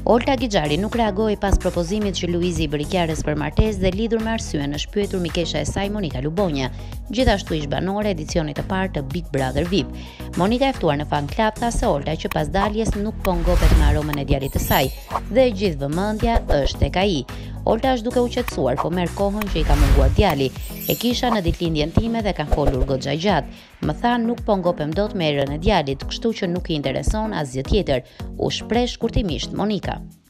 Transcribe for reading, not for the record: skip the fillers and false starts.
Olta Gixhari nuk reagoi pas propozimit që Luizi i bëri Kiarës për martesë dhe lidhur me arsyeën është pyetur mikesha e saj Monika Lubonja. Gjithashtu ish banore edicionit të parë të Big Brother VIP. Monika e ftuar në fan club tha se Olta që pas daljes nuk po ngopet me aromën e djalit të saj dhe gjithë vëmendja është tek ai. Olta është duke u qetësuar, po merr kohën që i ka munguar djali. E kisha në ditëlindjen time dhe ka folur goxha gjatë. Më tha nuk po ngopem dot me erën e djalit, kështu që nuk i intereson asgjë tjetër, u shpreh shkurtimisht Monika.